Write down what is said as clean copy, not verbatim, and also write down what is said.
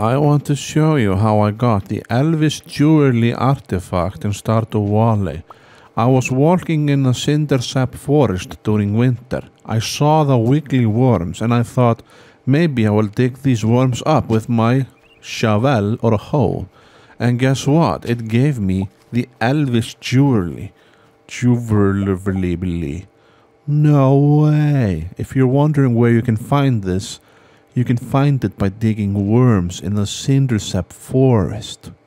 I want to show you how I got the Elvish jewelry artifact in Stardew Valley. I was walking in a cindersap forest during winter. I saw the wiggly worms and I thought maybe I will dig these worms up with my shovel or a hoe. And guess what? It gave me the Elvish jewelry. Jewelry. No way. If you're wondering where you can find this, you can find it by digging worms in the cindersap forest.